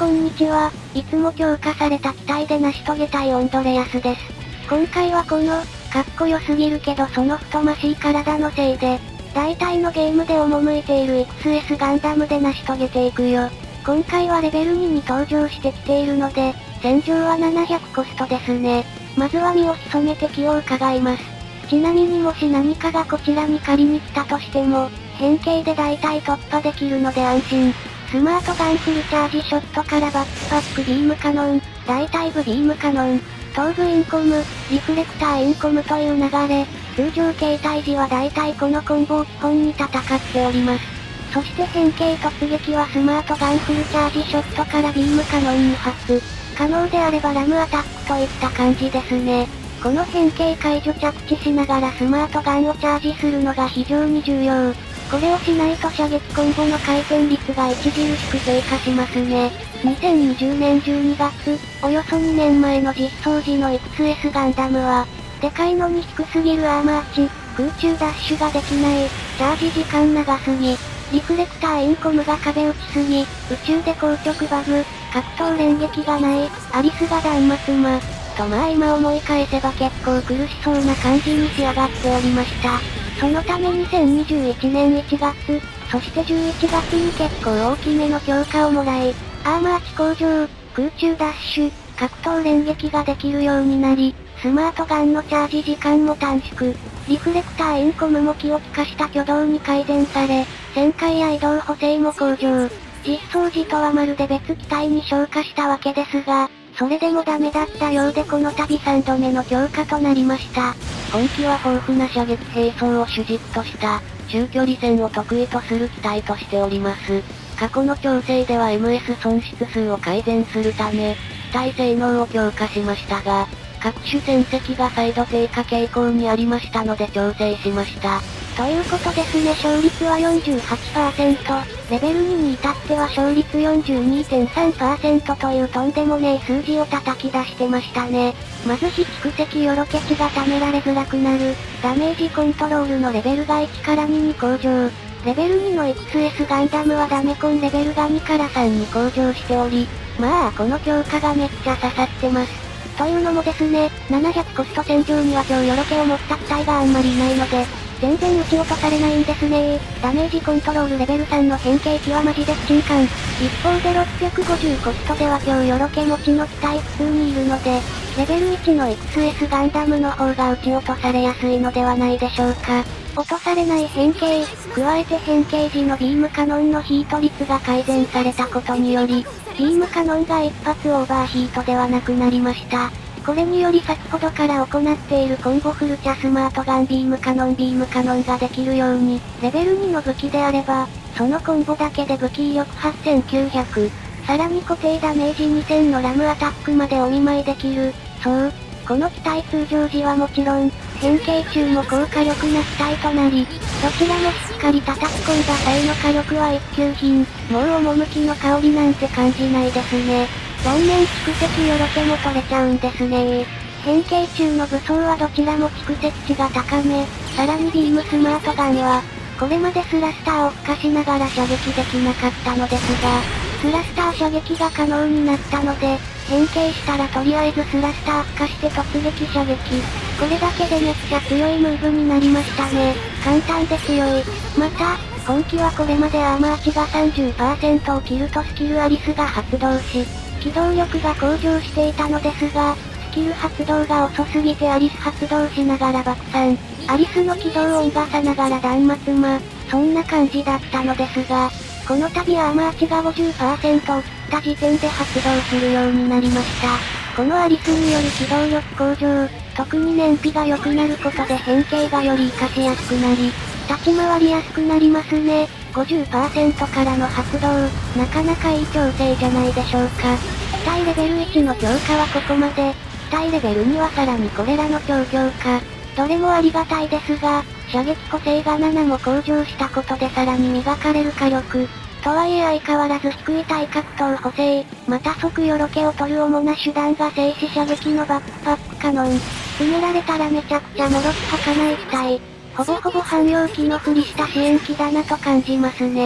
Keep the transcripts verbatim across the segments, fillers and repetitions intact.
こんにちは。いつも強化された機体で成し遂げたいオンドレアスです。今回はこの、かっこよすぎるけどその太ましい体のせいで、大体のゲームで赴いている エックスエス ガンダムで成し遂げていくよ。今回はレベルにに登場してきているので、戦場はななひゃくコストですね。まずは身を潜め敵を伺います。ちなみにもし何かがこちらに借りに来たとしても、変形で大体突破できるので安心。スマートガンフルチャージショットからバックパックビームカノン、大体部ビームカノン、頭部インコム、リフレクターインコムという流れ、通常形態時は大体このコンボを基本に戦っております。そして変形突撃はスマートガンフルチャージショットからビームカノンに発。可能であればラムアタックといった感じですね。この変形解除着地しながらスマートガンをチャージするのが非常に重要。これをしないと射撃コンボの回転率が著しく低下しますね。にせんにじゅうねんじゅうにがつ、およそにねんまえの実装時の エックスエス ガンダムは、でかいのに低すぎるアーマー値、空中ダッシュができない、チャージ時間長すぎ、リフレクターインコムが壁打ちすぎ、宇宙で硬直バグ、格闘連撃がない、アリスが断末魔、とまあ今思い返せば結構苦しそうな感じに仕上がっておりました。そのためにせんにじゅういちねんいちがつ、そしてじゅういちがつに結構大きめの強化をもらい、アーマー値向上、空中ダッシュ、格闘連撃ができるようになり、スマートガンのチャージ時間も短縮、リフレクターインコムも気を利かした挙動に改善され、旋回や移動補正も向上。実装時とはまるで別機体に昇華したわけですが、それでもダメだったようでこの度さんどめの強化となりました。今期は豊富な射撃兵装を主軸とした、中距離戦を得意とする機体としております。過去の調整では エムエス 損失数を改善するため、機体性能を強化しましたが、各種戦績が再度低下傾向にありましたので調整しました。ということですね、勝率は よんじゅうはちパーセント、レベルにに至っては勝率 よんじゅうにてんさんパーセント というとんでもねえ数字を叩き出してましたね。まず非蓄積よろけ値が貯められづらくなる、ダメージコントロールのレベルがいちからにに向上。レベルにの エックスエス ガンダムはダメコンレベルがにからさんに向上しており、まあこの強化がめっちゃ刺さってます。というのもですね、ななひゃくコスト戦場には超よろけを持った機体があんまりいないので、全然撃ち落とされないんですねダメージコントロールレベルさんの変形機はマジで不信感。一方でろっぴゃくごじゅうコストでは超よろけ持ちの機体普通にいるので、レベルいちの エックスエス ガンダムの方が撃ち落とされやすいのではないでしょうか。落とされない変形、加えて変形時のビームカノンのヒート率が改善されたことにより、ビームカノンが一発オーバーヒートではなくなりました。これにより先ほどから行っているコンボフルチャスマートガンビームカノンビームカノンができるように、レベルにの武器であれば、そのコンボだけで武器威力はっせんきゅうひゃく、さらに固定ダメージにせんのラムアタックまでお見舞いできる。そう、この機体通常時はもちろん、変形中も高火力な機体となり、どちらもしっかり叩き込んだ際の火力は一級品、もう趣の香りなんて感じないですね。断面蓄積よろけも取れちゃうんですね変形中の武装はどちらも蓄積値が高め、さらにビームスマートガンは、これまでスラスターを付加しながら射撃できなかったのですが、スラスター射撃が可能になったので、変形したらとりあえずスラスター付加して突撃射撃。これだけでめっちゃ強いムーブになりましたね。簡単で強い。また、今季はこれまでアーマー値が さんじゅっパーセント を切るとスキルアリスが発動し、機動力が向上していたのですが、スキル発動が遅すぎてアリス発動しながら爆散。アリスの起動音がさながら断末魔。そんな感じだったのですが、この度アーマー値が ごじゅっパーセント を切った時点で発動するようになりました。このアリスによる機動力向上、特に燃費が良くなることで変形がより活かしやすくなり、立ち回りやすくなりますね。ごじゅっパーセント からの発動、なかなかいい調整じゃないでしょうか。機体レベルいちの強化はここまで、機体レベルにはさらにこれらの超強化。どれもありがたいですが、射撃補正がななも向上したことでさらに磨かれる火力。とはいえ相変わらず低い対角刀補正、また即よろけを取る主な手段が静止射撃のバックパックカノン。詰められたらめちゃくちゃもろく儚い機体。ほぼほぼ汎用機のふりした支援機だなと感じますね。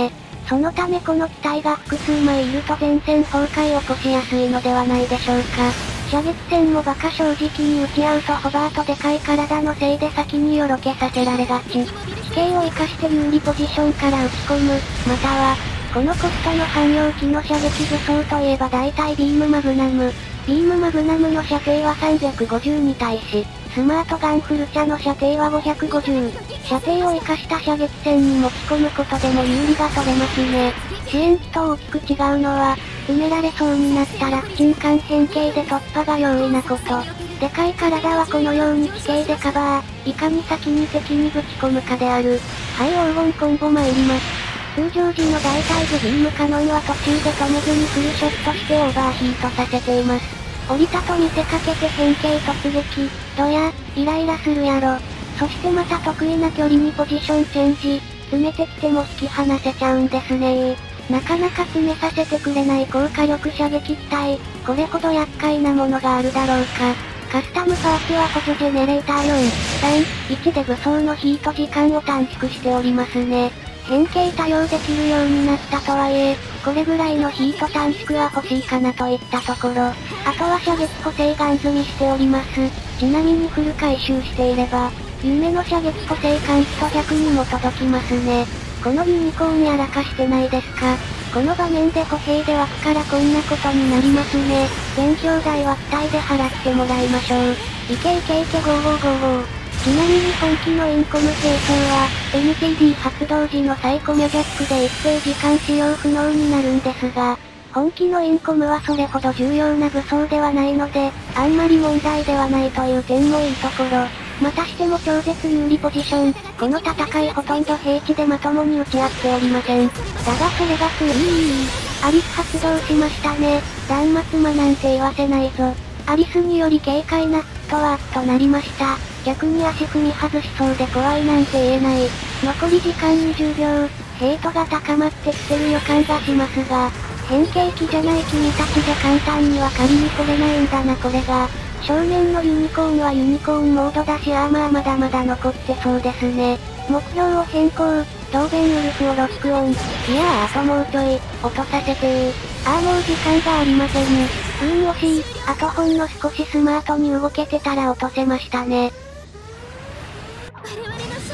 そのためこの機体が複数枚いると前線崩壊を起こしやすいのではないでしょうか。射撃戦も馬鹿正直に打ち合うとホバーとでかい体のせいで先によろけさせられがち。地形を活かして有利ポジションから撃ち込む、または、このコストの汎用機の射撃武装といえば大体ビームマグナム。ビームマグナムの射程はさんびゃくごじゅうに対し、スマートガンフルチャの射程はごひゃくごじゅう。射程を活かした射撃戦に持ち込むことでも有利が取れますね。支援機と大きく違うのは、埋められそうになったら不沈間変形で突破が容易なこと。でかい体はこのように地形でカバー、いかに先に敵にぶち込むかである。はい、黄金コンボ参ります。通常時の大タイプビームカノンは途中で止めずにフルショットしてオーバーヒートさせています。降りたと見せかけて変形突撃、どや、イライラするやろ。そしてまた得意な距離にポジションチェンジ、詰めてきても引き離せちゃうんですねー。なかなか詰めさせてくれない高火力射撃機体、これほど厄介なものがあるだろうか。カスタムパーツは補助ジェネレーターよん、さん、いちで武装のヒート時間を短縮しておりますね。変形多用できるようになったとはいえ、これぐらいのヒート短縮は欲しいかなといったところ。あとは射撃補正ガン積みしております。ちなみにフル回収していれば、夢の射撃補正換気と逆にも届きますね。このユニコーンやらかしてないですか？この場面で歩兵で湧くからこんなことになりますね。勉強代は機体で払ってもらいましょう。いけいけいけゴーゴーゴーゴー。ちなみに本機のインコム兵装は、エムティーディー 発動時のサイコミャジャックで一定時間使用不能になるんですが、本機のインコムはそれほど重要な武装ではないので、あんまり問題ではないという点もいいところ。またしても超絶有利ポジション。この戦いほとんど平地でまともに打ち合っておりません。だがそれがつい、アリス発動しましたね。断末魔なんて言わせないぞ。アリスにより軽快なフットワークとなりました。逆に足踏み外しそうで怖いなんて言えない。残り時間にじゅうびょう、ヘイトが高まってきてる予感がしますが、変形機じゃない君たちで簡単には狩りに来れないんだなこれが。正面のユニコーンはユニコーンモードだしアーマーまだまだ残ってそうですね。目標を変更、ドーベンウルフをロックオン。いやーあともうちょい、落とさせてー。あーもう時間がありません。うん惜しい、あとほんの少しスマートに動けてたら落とせましたね。我々の勝利です。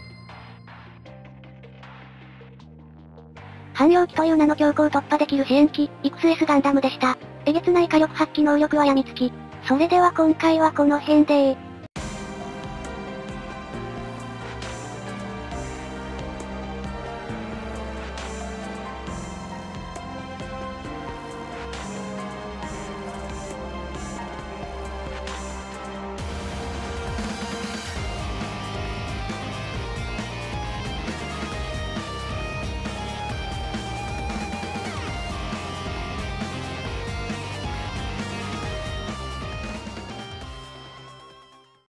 汎用機という名の強行突破できる支援機、エックスエス ガンダムでした。えげつない火力発揮能力は病みつき。それでは今回はこの辺で